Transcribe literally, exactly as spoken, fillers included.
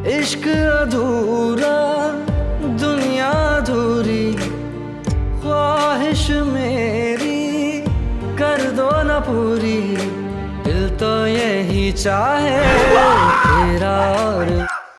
इश्क अधूरा दुनिया अधूरी, ख्वाहिश मेरी कर दो न पूरी। दिल तो यही चाहे तेरा और